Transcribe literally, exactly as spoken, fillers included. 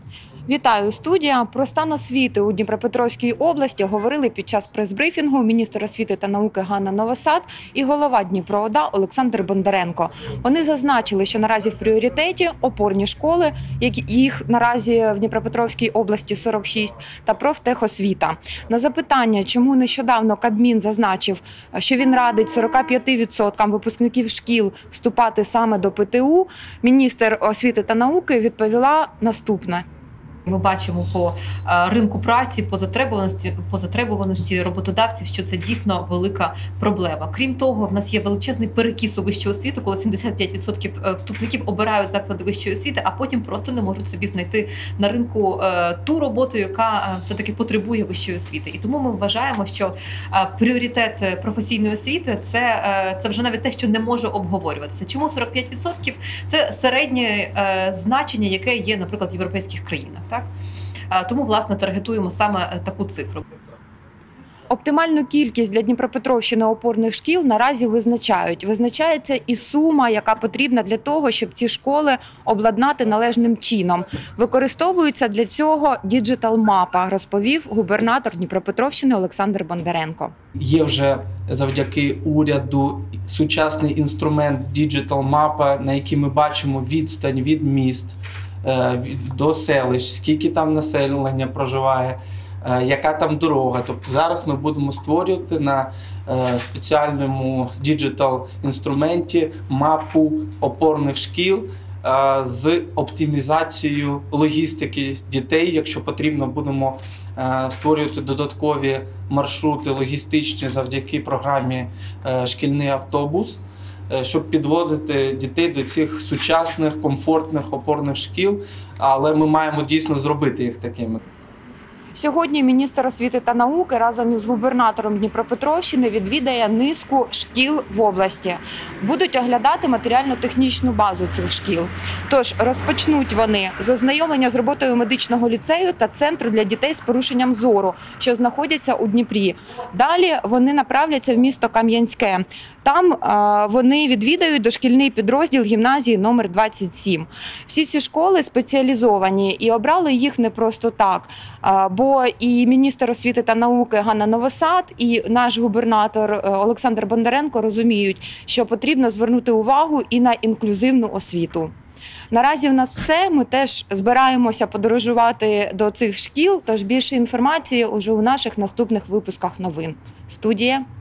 Вітаю, студія. Про стан освіти у Дніпропетровській області говорили під час прес-брифінгу міністр освіти та науки Ганна Новосад і голова Дніпроода Олександр Бондаренко. Вони зазначили, що наразі в пріоритеті опорні школи, їх наразі в Дніпропетровській області сорок шість, та профтехосвіта. На запитання, чому нещодавно Кабмін зазначив, що він радить сорока п'яти відсоткам випускників шкіл вступати саме до ПТУ, міністр освіти та науки відповіла наступне. Ми бачимо по ринку праці, по затребуваності, по затребуваності роботодавців, що це дійсно велика проблема. Крім того, в нас є величезний перекіс у вищу освіту, коли сімдесят п'ять відсотків вступників обирають заклади вищої освіти, а потім просто не можуть собі знайти на ринку ту роботу, яка все-таки потребує вищої освіти. І тому ми вважаємо, що пріоритет професійної освіти – це, це вже навіть те, що не може обговорюватися. Чому сорок п'ять відсотків? Це середнє значення, яке є, наприклад, в європейських країнах. Так? Тому, власне, таргетуємо саме таку цифру. Оптимальну кількість для Дніпропетровщини опорних шкіл наразі визначають. Визначається і сума, яка потрібна для того, щоб ці школи обладнати належним чином. Використовується для цього діджитал-мапа, розповів губернатор Дніпропетровщини Олександр Бондаренко. Є вже завдяки уряду сучасний інструмент діджитал-мапа, на який ми бачимо відстань від міст до селищ, скільки там населення проживає, яка там дорога. Тобто зараз ми будемо створювати на спеціальному діджитал-інструменті мапу опорних шкіл з оптимізацією логістики дітей. Якщо потрібно, будемо створювати додаткові маршрути логістичні завдяки програмі «Шкільний автобус», щоб підвозити дітей до цих сучасних, комфортних опорних шкіл, але ми маємо дійсно зробити їх такими. Сьогодні міністр освіти та науки разом із губернатором Дніпропетровщини відвідає низку шкіл в області. Будуть оглядати матеріально-технічну базу цих шкіл. Тож розпочнуть вони з ознайомлення з роботою медичного ліцею та центру для дітей з порушенням зору, що знаходяться у Дніпрі. Далі вони направляться в місто Кам'янське. Там а, вони відвідають дошкільний підрозділ гімназії номер двадцять сім. Всі ці школи спеціалізовані і обрали їх не просто так, а, бо і міністр освіти та науки Ганна Новосад, і наш губернатор Олександр Бондаренко розуміють, що потрібно звернути увагу і на інклюзивну освіту. Наразі в нас все. Ми теж збираємося подорожувати до цих шкіл, тож більше інформації уже у наших наступних випусках новин. Студія.